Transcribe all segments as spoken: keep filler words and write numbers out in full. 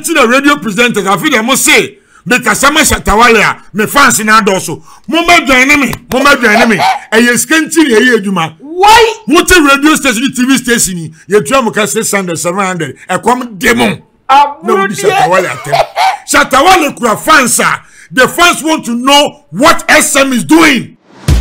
to the radio presenters. I feel they must say because some Shatawale me fans in adoso. Mama join me, Mama join me. And you scanty ye juma. Why? What a radio station, T V station, you drum can say Sunday seven hundred. A come demon. No, Shatawale attend. Shatawale kura fans. The fans want to know what S M is doing.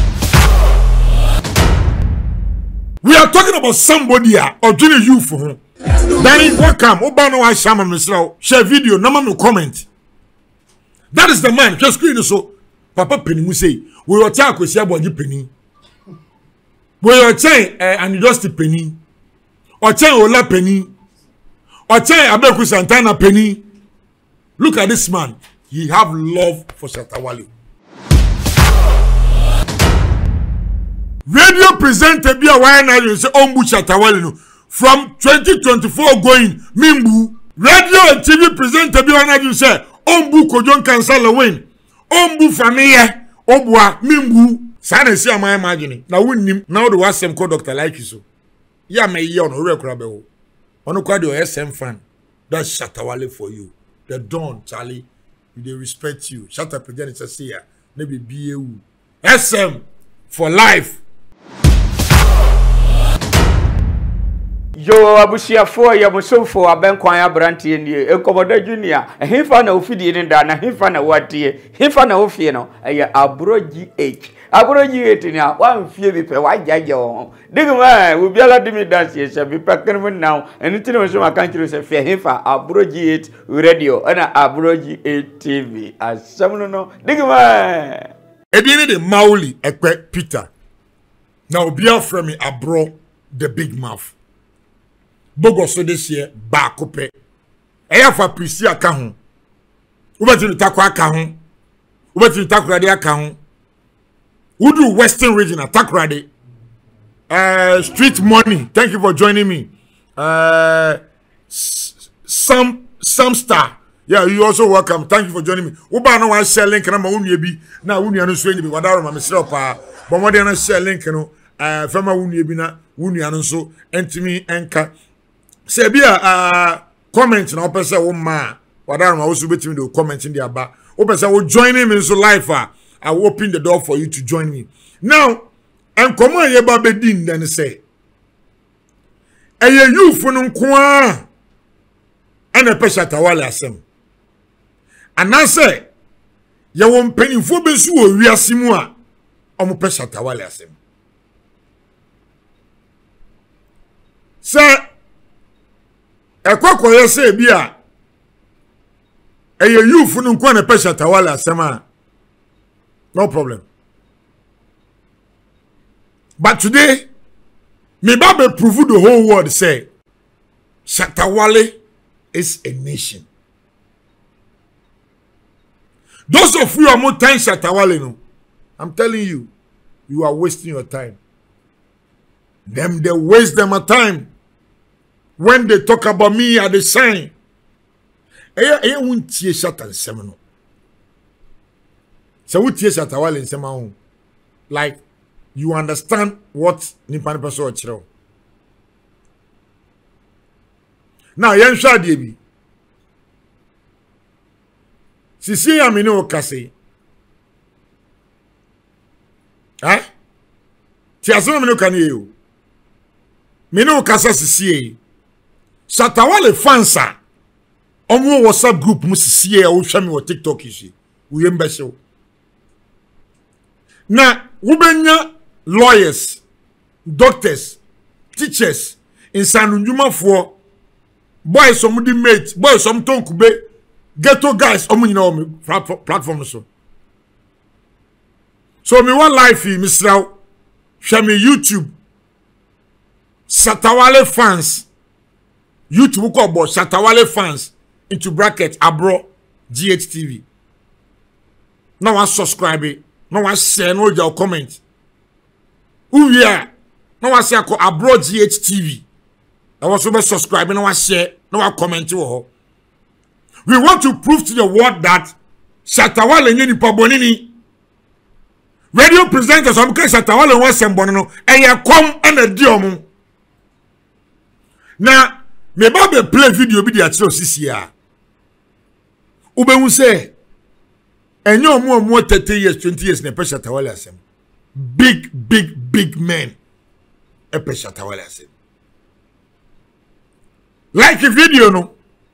We are talking about somebody here or doing you for him. Then welcome. Obano wa shama misrao. Share video. Nama no comment. That is the man. Just screen so. Papa Penny mu say. We are talking with Siaboji Penny. We are saying and just Penny. Or saying Ola Penny. Or saying Abeku Santana Penny. Look at this man. He have love for Shatawale. Radio presenter be a wine now you say Ombu Shatawale no. From twenty twenty-four going Mimbu. Radio and T V presenter be one you say Ombu Kojon Kansala win. Ombu Familia Obwa Mimbu. Sana see am I imagining. Now we nim now the was same call doctor like you so. Ya me ye on ore kura be ho. Ono kwa the S M fan. That's Shatawale for you. The Don Charlie. They respect you. Shut up again, it's a seer. Maybe B A U. S M for life. Yo, Abusia for ya musofo abenkwanya brantie nie Enkomoda Junior ehimfa na ofidi ni da na himfa na watie himfa na ofie no eye Abro G H Abro G H ni a wan fie bi pe wajaje wo digma obiala dimi dance ye se bi pakken mo now eni no so maka nkiru se fie himfa Abro G H radio na Abro G H T V asam no no digma Edini de Mauli ekpe Peter now obia from me Abro the big mouth Bogo so this year ba kope eya fa prisi aka ho ubeti ni takwa aka ho ubeti ni takrade aka ho udu Western region takrade uh street money thank you for joining me uh some some star yeah you also welcome thank you for joining me uba no wan share link na ma wonu bi na wonu anu so ni bi wadaro ma mesre pa bo mo de na share link no uh fema wonu bi na wonu anu so entimi enka say be a comment na opese wo ma wadaro ma wo so betimi do comment in there ba opese wo join me so live ah I will open the door for you to join me now and come on ye ba be din then say eye you fu no nko a ana pe Shatawale asem ana say ye wo mpanimfo be su wo wiase mu a omo pe Shatawale asem say ekwakoye say bia eye youth no nko na pe Shatawale asema no problem but today me ba prove the whole world say Shatawale is a nation. Those of you are more time Shatawale no I'm telling you you are wasting your time. Them they waste them a time. When they talk about me at the sign, eh eh won't tie Shatan semino. So we tie Shatawale in sema like you understand what nipa nipa so chiro. Now yen hwa de bi. Sisi ya me no kase. Eh? Ti aso me no kan ye o. Me no kase sisi e. Shatawale fansa omo WhatsApp group mu sisi e wo hwa me wo TikTok ishi wo yemba hyew na wo benya lawyers doctors teachers insanu ndwumafo boys omo di mate boys omo tonkube ghetto guys omo nyina omo platform so so me one life mi sraw hwa me YouTube Shatawale fans YouTube ko bo Shatawale fans into bracket Abro G H T V. Now I subscribe, now I share, no your comment. Who we are? Now I say I call Abro G H T V. I was over subscribe, now I share, now I comment to her. We want to prove to the world that Shatawale nyeni pabonini. Radio presenters am kan Shatawale won sembono no eye kom and a diomu. Now me ba be play video bi dia chiro sisi ya. Ubehu say, enyo more more thirty years, twenty years, ne pe Shatta Wale asem. Big, big, big men. E pe Shatta Wale asem. Like a video no.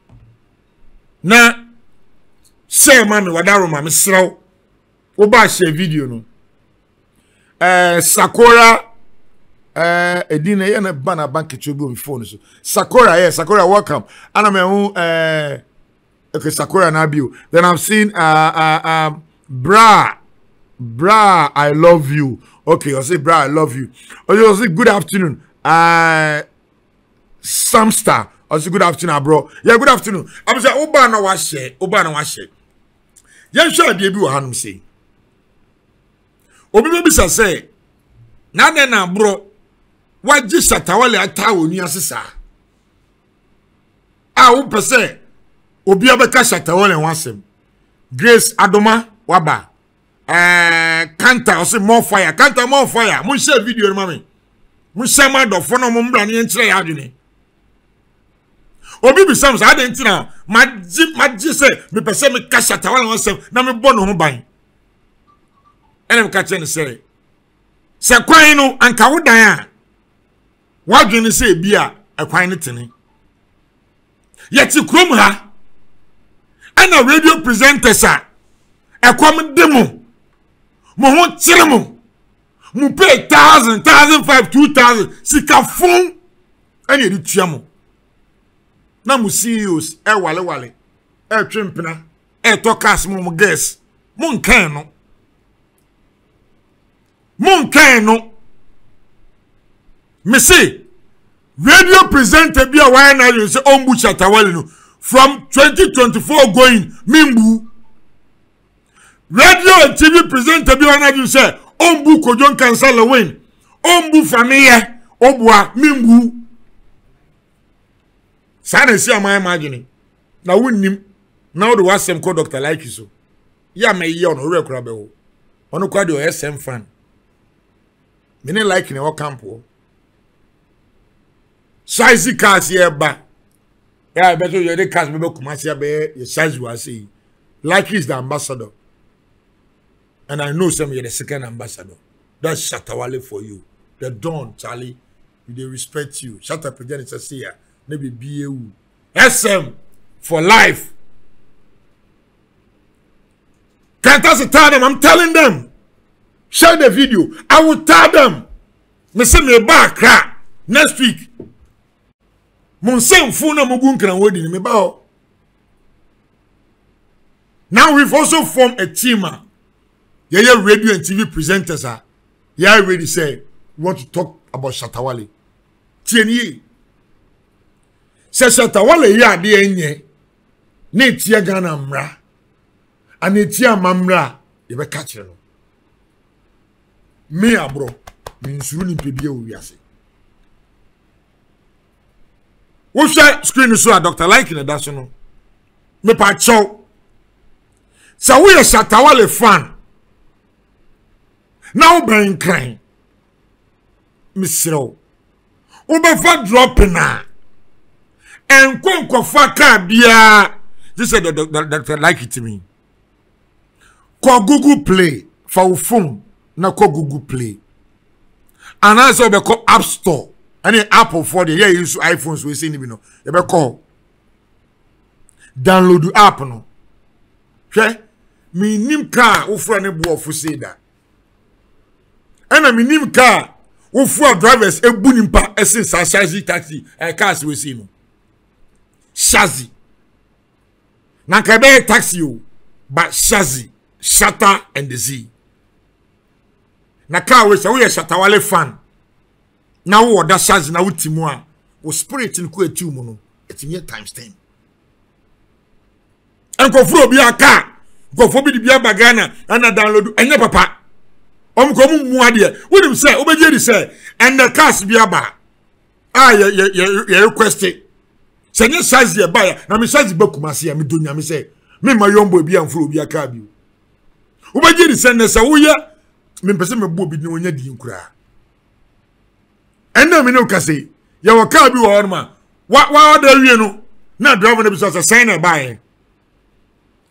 Na say man wadaro ma me sraw. Oba share video no. Eh Sakura eh edina ye na bana bank chobi on phone so. Sakura, yes, Sakura, welcome. Ana me hu eh okay, Sakura na bio. Then I've seen uh uh um bra bra I love you. Okay, I'll say bra I love you. I'll say good afternoon. Uh Samstar. I'll say good afternoon, bro. Yeah, good afternoon. I'm say oba na wa share, oba na wa share. Yeah, sure dey bi wa hanum say. Obi be bisa say na de na bro waji Shatta Wale ata oni asesa. Ah, wo pese obi abeka Shatta Wale wansem. Grace Adoma waba. Eh Kanta o say more fire. Kanta more fire. Mun share video no mami. Mun share ma do fo no mo mbra ne nkire ya adwene. Obi bi sam sa ade ntina maji maji say me pese me ka Shatta Wale wansem na me bo no ho ban. Ene me ka che ne say se kwan no anka wo dan a wadwene say bia ekwan ne tene. Yeti krom ha ana radio presenters a ekwam demo mo ho kire mo mo pay thousand thousand five two thousand sika fun ani edi tua mo na mo C E Os e wale wale e twempena e tokas mo mo guess mo nkan no mo nkan no me say radio presenter bia why na you say ombu Shatta Wale no from twenty twenty-four going mimbu. Radio and T V presenter bia na you say ombu Kojon cancel win ombu famille obwa mimbu. Sana si am imagine na wonnim now the wasem call doctor like you so ya me ye on ore kura be wo ono kwa de S M fan me ne like in our camp wo size cars here ba yeah better you the cars be Kumasi be your size was say like is the ambassador and I know some you're the second ambassador. That's Shatta Wale for you. The Don Charlie, they respect you. Shatta President say here maybe B A U S M for life. Can't I tell them? I'm telling them. Share the video. I will tell them. Me say me back next week. Monsem funa mugun kran wodi me ba. Now we've also formed a team. Yeah, yeah, radio and T V presenters are. Yeah, already say we want to talk about Shatta Wale. Tienye. Se Shatta Wale ya de enye. Ne tia Ghana mra. Ane tia mamra. Ye be catch no. Me abro. Me nsuru ni pebie wo wiase. Wo share screen so a doctor like in that so no. Me pa chow. So we a Shatta Wale fan. Now ben crying. Misro. Ubefa dropping na. And konko faka bia. This said the doctor like it to me. Call Google Play for phone. Na call Google Play. And also be call App Store. Any Apple for the yeah use iPhones we see ni no. You be call. Download the app no. Okay? Me nim car ufra ne bo ofu say that. And I mean car ufra drivers e bu nimpa ese sa shazi taxi e cars we see no. Shazi. Na ka be taxi o but Shazi, Shatta and the Z. Na car we say we Shatta Wale fan. Na wo da Shazi na utimu a wo spirit nko etu mu no etinye times ten. Enko fro bi aka go fo bi di bia bagana ana download enye papa om ko mu mu ade wonim say obeje di say and the cars bia ba ah ye ye ye request it senye Shazi e ba ya na me Shazi ba Kumasi ya me do nyame say me ma yombo bia mfro bi aka bi obeje di say na say wo ye me pese me bo bi ni onya di nkura enda me no kase ye wo ka bi wo orma wa wa da wie no na driver na bi so say sign e ba ye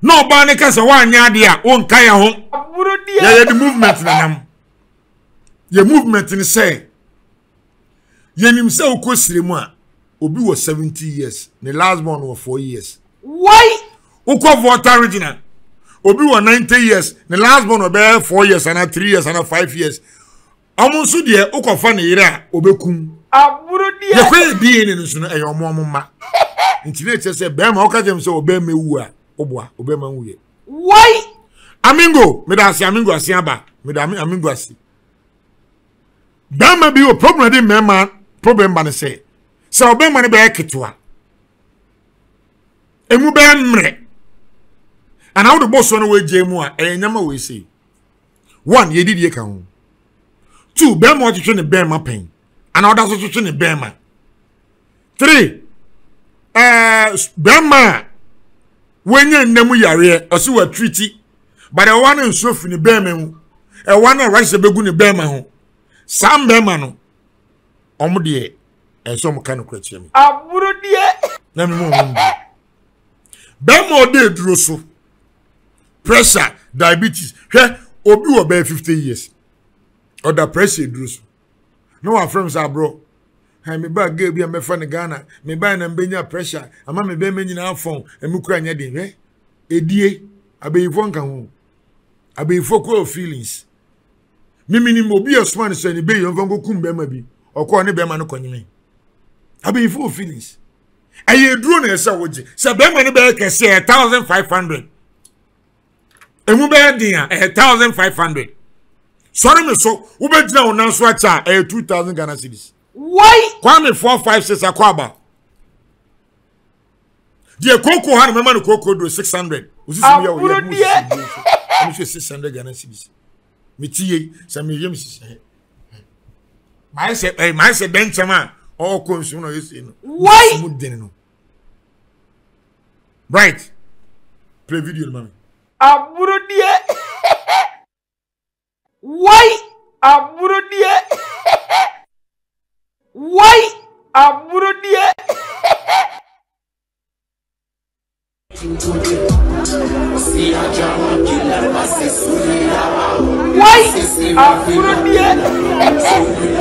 no ba ne kasa wa anya de a won kan ya ho aburo die ya ya the movement na nam ye movement ni say ye nim say ukosire mu a obi was seventy years the last born was four years why ukọ voter original obi was ninety years the last born was four years and three years and five years amunso de ukofa ne yire a obekum aburo die ye kwe die ne nso no e yomo omma nti na che say be ma okajem say obe mewu a oboa obe ma wuye why Amingo me da si Amingo asi aba me da Amingo asi Bama bi o problem de mema problem ba ne say say obe ma ne be ketwa emu be mre and how the boss on we jemu a e nyama we say one ye didie ka ho two be ma twetwe ne be ma pen and other so twetwe ne be ma three eh be ma wenye nnemu yare o si wa treaty but the one in so fini be ma hu e one rush begu ne be ma ho sam be ma no omo de e so mo kan kwachie mi aburo die na me mo mo be ma o de duro so pressure diabetes hwe obi wo be fifty years or the pressure duro so no one friends are bro ha me ba ge bia me fa ne Ghana me ba na mbenya pressure ama me be menyina afon emukura nya de hwe edie abeyifo nka ho abeyifo ko feelings mimi ni mobi osman so ni be yo nfa ngokum be ma bi okọ ne be ma no konyime abeyifo feelings aye duro na esa woje se be ma ne be kese one thousand five hundred emu be dia one thousand five hundred sorry me so wo be gina wonan so acha eh two thousand Ghana cedis why kwame four five six akwaba die koko ha me ma no koko do six hundred usisi mi ya wo ya mu six hundred Ghana cedis mi tie sa mi yem sisi my say eh my say benchama o consume no yesi no why mu den no right play video mami aburo die why aburo die why aburo die why aburo die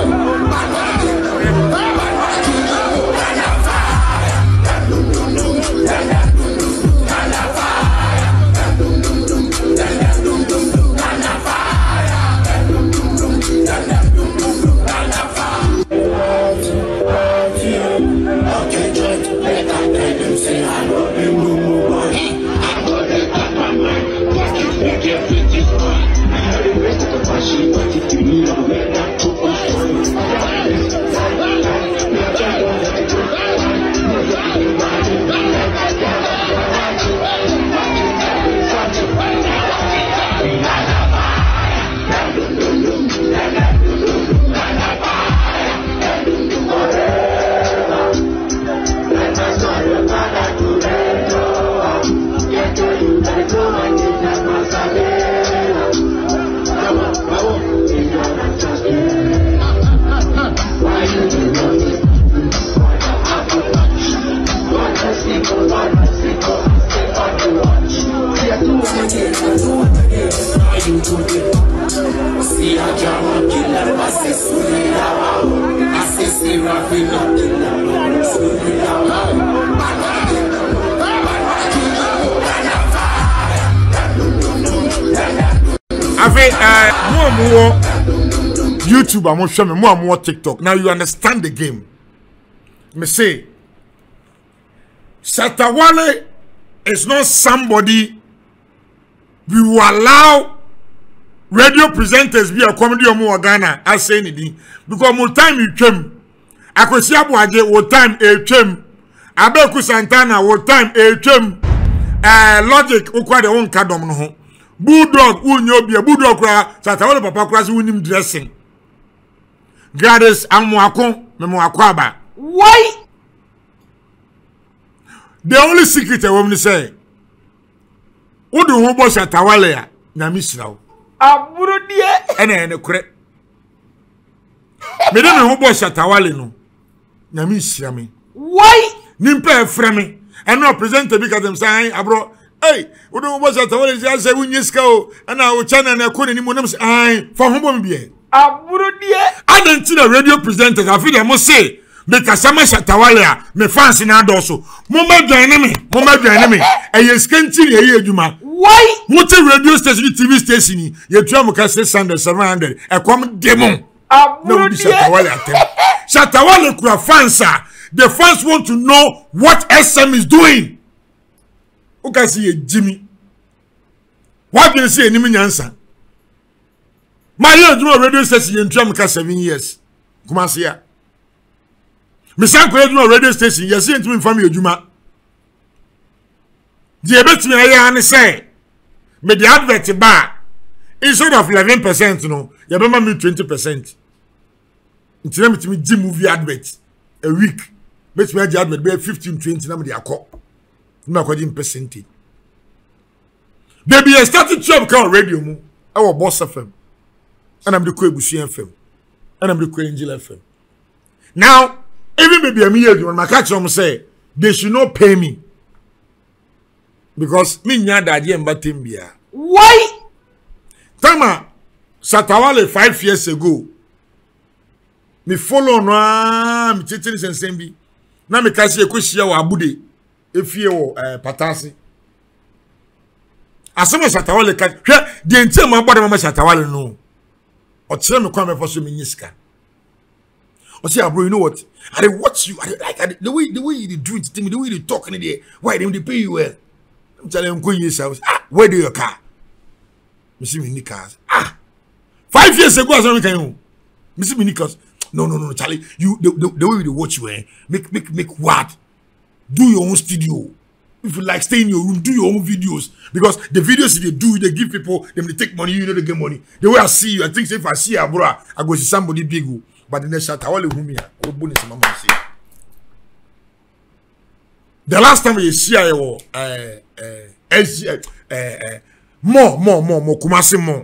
Ave uh more more YouTube I'm show me more more TikTok. Now you understand the game. Me say Shatta Wale is not somebody we will allow radio presenters be a comedy omo Ghana as say anything because more time you came akosi abuaje wo time e twem abeku Santana wo time e twem eh logic ukwa de won kadom no ho bulldog unyo bia bulldog kra Shatta Wale papa kra se wonim dressing Gladys amwako memwako aba why the only secret a woman say wodu ho bo Shatta Wale ya na misrawo aburo die ene ene kure me de me ho bo Shatta Wale no na misra me why nimpa efra me ene presenter bi ka dem say abro Hey, we don't watch that. What is I say when you go and I will channel and I couldn't even say, I for whom be. Aburodie. I don't see the radio presenters. I feel they must say, because some Shatawale, me fans in Adoso. Mama enemy, Mama enemy. And you scan to the Juma. Why? What a radio station, T V station, you drum can say Sunday seven hundred. A common demon. No, Shatawale attempt. Shatawale kura fans. The fans want to know what S M is doing. Who can see Jimmy? What can you say? Enemy answer. My young radio station in Tramka seven years. Come on, see ya. Miss Uncle radio station, you're seeing to me from your Juma. The bet me I say, me the advert bar instead of eleven percent, you know, you remember me twenty percent. It's me to me Jim movie advert a week. Bet me the advert be fifteen, twenty, now me the call. No according percentage. Baby, I started to have car radio mu. I was Boss F M. And I'm the Kwebushi F M. And I'm the Kwe Angel F M. Now, even baby I'm here when my catch them say they should not pay me. Because me nya daddy and batimbia. Why? Tama Shatawale five years ago. Me follow no me titiri sensembi. Na me kasi ekoshia wa abude. Efie wo eh patasi. Asema Shatawale ka hwe de ntie ma bode ma Shatawale no. O kire me kwa me for so me nyisika. O say bro, you know what? I dey watch you. I dey like I dey, the way the way you do it to me, the way you talk in there. Why they pay you well? I'm telling you, go yourself. Ah, where do your car? Me see me cars. Ah, five years ago, I saw me can me see me cars. No, no, no, Charlie. You the, the, the way you watch you, eh? Make make make what? Do your own studio. If you like, stay in your room, do your own videos. Because the videos they do, they give people, them they take money, you know they get money. The way I see you, I think if I see you, bro, I go see somebody big. But the next shot, I will whom here. The last time you see I was uh uh uh uh more, more, more, more, Kumasi more.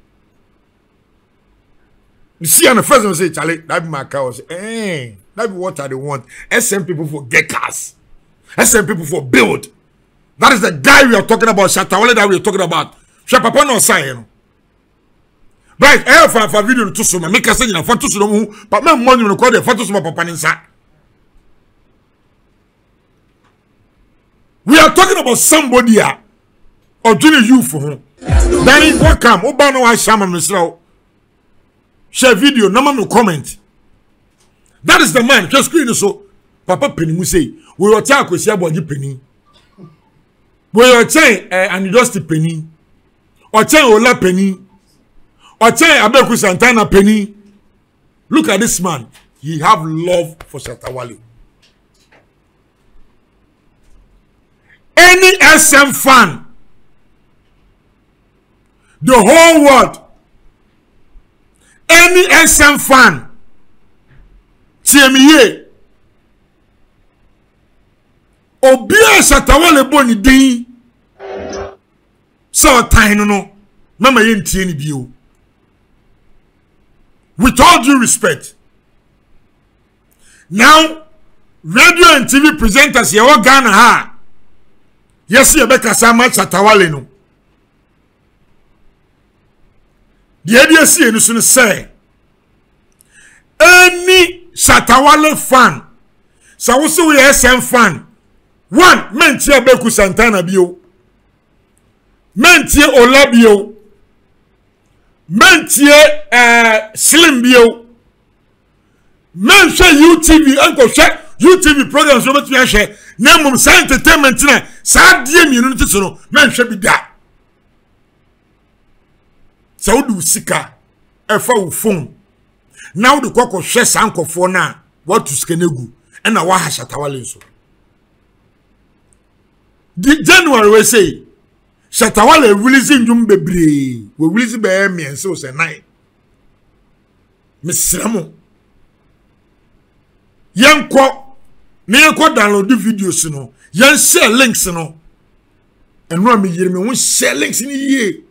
You see, on the first one say, Charlie, that be my car. Say, eh, that be what I want. S M people for get cars. S M people for build. That is the guy we are talking about. Shatawale that we are talking about. Shapapa no say, you know. Right, I have a video to show me. Make us say, you know, to show me. But my money will call the photos of my papa inside. We are talking about somebody here. Or doing you for him. Then what come? Obano I shaman Mister Share video, no man will comment. That is the man. Just screen so. Papa Penny mu say, we will talk with Siaboji Penny. We will say, and you just Penny. Or say Ola Penny. Or say Abeku Santana Penny. Look at this man. He have love for Shatawale. Any S M fan, the whole world, any S M fan, T M E, Obia Shatawale boni din, so time no, mama yen tieni bio. With all due respect, now radio and T V presenters here all Ghana ha. Yes, you beka sama Shatawale no. The idea see no soon say any Shatawale fan, so also we S M fan. One, men tie Abeku Santana bio. Men tie Ola bio. Men tie uh, Slim bio. Men share U T V, uncle share U T V programs over to share. Name science entertainment na sa die mi no tso no men hwe bi da. Sa wodu sika e fa wo phone. Na wodu kokko hwe sankofo na what to skenegu e na wa ha Shatawale so. The January we say Shatawale releasing jum bebre. We release be me en so say nine. Misramo. Yanko me ko download the videos no. Yan share links no. And no me yire me won share links ni ye.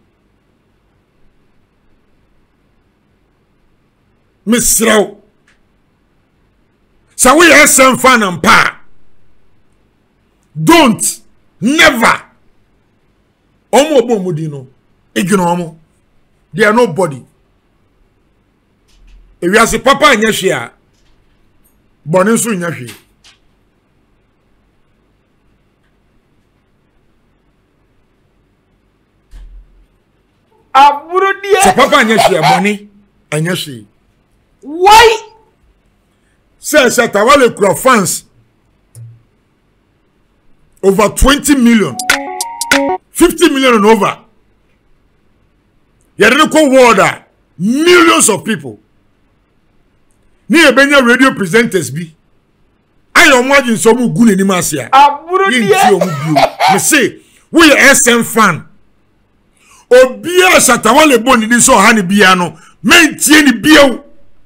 Misraw. So we S M fan and pa. Don't never Omo obo mudi no. Ignore omo. They are nobody. If you are papa in your share, Boninsu in your share. So papa in your share, money and your share. Why? Say, Shatawale crowd fans over twenty million, fifty million and over. You don't call water. Millions of people. Ni ebenya radio presenters bi. Ayo imagine some good in Masia. Me say, we S M fan. Obia Shatawale boni ni so hani biano. Men tie ni bio.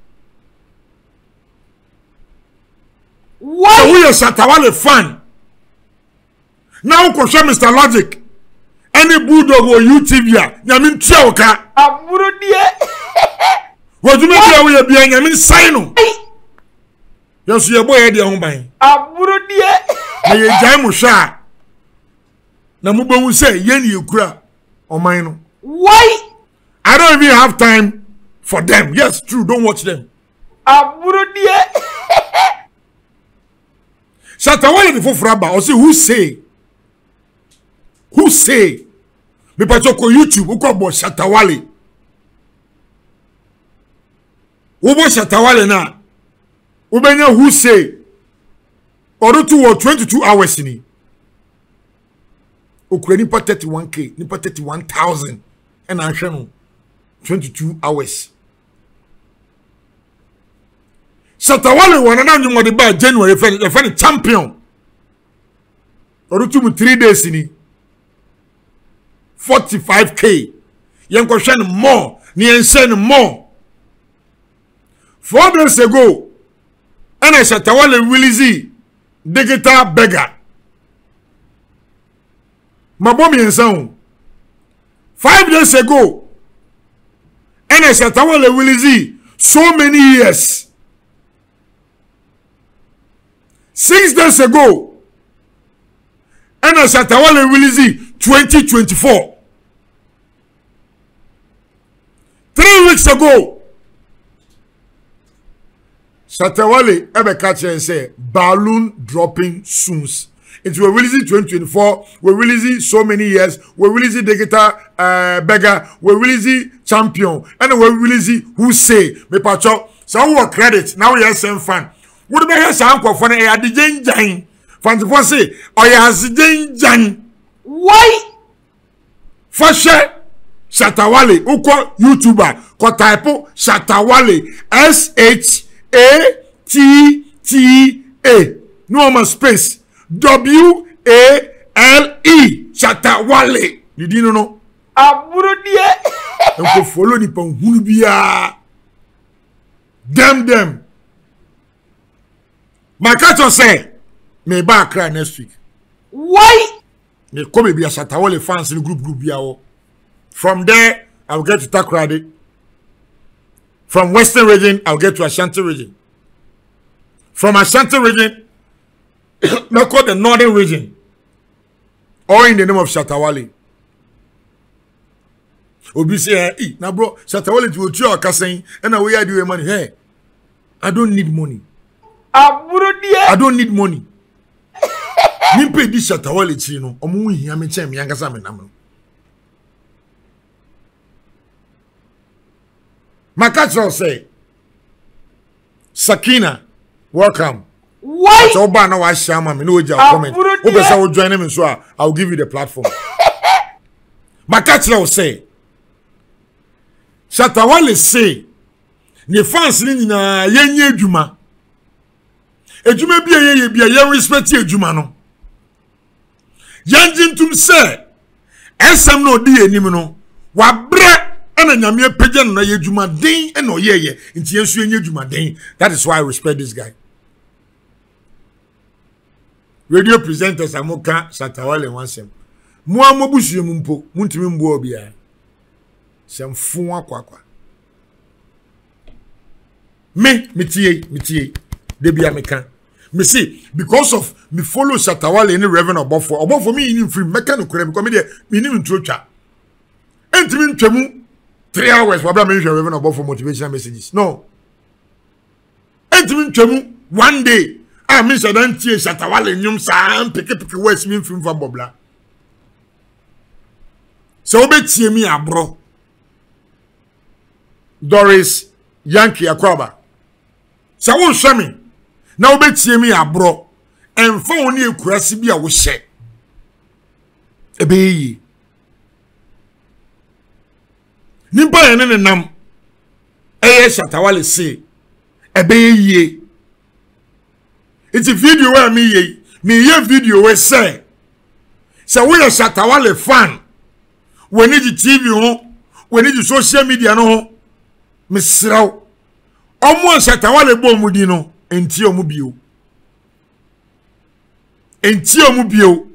Why? So we are Shatawale fan. Now we show Mister Logic. Any bulldog or U T V ya. Nyamin tia oka. Aburo die. What do you mean we are being Nyamin sign? Yes, your boy had your own buying. Aburo die. Na ye jai musha. Na mubo mu say yen you kura on mine. Why? I don't even have time for them. Yes, true. Don't watch them. Aburo die. Shatawale before Fraba. Or say who say? Who say? Me pachoko YouTube. Who call about Shatawale? Who about Shatawale na? Who benya who say? Or two or twenty-two hours in it. Ukwe nipa thirty-one K, nipa thirty-one thousand, and I'm sure twenty-two hours. Shatawale wana na nyuma de ba January the fan champion. Or two three days in it. forty-five K. Yanko shen more, ni send more. Four days ago, and I Shatawale release digital beggar. Mabomi and sound. Five days ago, and I Shatawale release so many years. Six days ago, and I Shatawale release twenty twenty-four. Three weeks ago, Shatawale ebe catch and say balloon dropping soon. It will release twenty twenty-four. We're releasing so many years. We're releasing digital uh, beggar. We're releasing champion. And we're releasing who say me pacho. So who credit now we are same fan. Would be here some for a ya dijen jan. Fancy for say or ya dijen jan. Why? For sure. Shatawale uko YouTuber ko type Shatawale S H A T T A no more space W A L E Shatawale. Did you know? Aburo die. Enko follow ni pan hunu biya. Dem dem. My catcher say me ba cry next week. Why? Me come be a Shatawale fans in group group biya. From there I'll get to Takoradi. From Western region I'll get to Ashanti region. From Ashanti region now call the Northern region. All in the name of Shatawale. Obi say, hey, now bro, Shatawale to your casting, and now we are doing money. Hey, I don't need money. I don't need money. Nimpe di Shatawale chino, omu hi amenche mi yanga same namu. Makacho say, Sakina, welcome. Why? So ba na wa shama me no oja comment. Who be say wo join me so I'll give you the platform. Makacho say, Shatawale say, ne fans ni nyina yenye adwuma. Adwuma bia ye bia ye respect adwuma no. Yanjintum say, esem no di enim no, wa bre ana nyame pagya no na ye adwuma den e no ye ye. Nti yensu yenye adwuma den. That is why I respect this guy. Radio presenters amoka Shatawale wansem. Mo amobusu mumpo, muntimi mbo obia. Sem fu akwa akwa. Me mitie mitie de bia meka. me see because of me follow Shatawale any Reverend Obofo Obofo me in free mechanic because me there me ni intro cha entimi ntwemu three hours for bra me Reverend Obofo motivational messages no entimi ntwemu one day I mean Shadan tie Shatawale nyum sa peke peke words me film for bobla so obetie mi abro Doris Yankee Akwaba so won hwe me na obetie mi abro emfa woni ekurasi bi a wo hye ebeyi nimpa ene ne nam eye Shatawale se ebeyi it's a video where me ye me ye video we say so we are Shatawale fan we need the T V ho we need the social media no ho me sraw omo Shatawale bo mudi no enti omu bio enti omu bio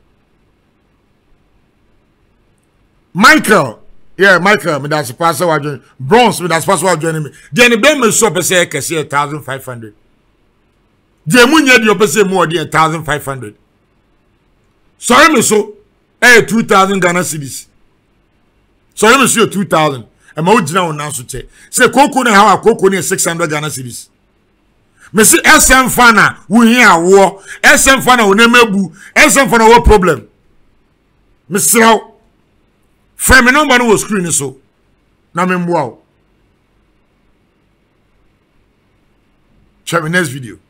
Michael yeah Michael me that's pass wa join bronze me that's pass wa join me then the be me so pe say kese one thousand five hundred the munye di opese mu odi one thousand five hundred sorry me so eh two thousand Ghana cedis sorry me so two thousand e ma ogina won na so che say koko na ha koko na six hundred Ghana cedis me see S M fana wo hi awo S M fana wo na mabu S M fana wo problem me sraw frame number no screen so na me mboa check the next video.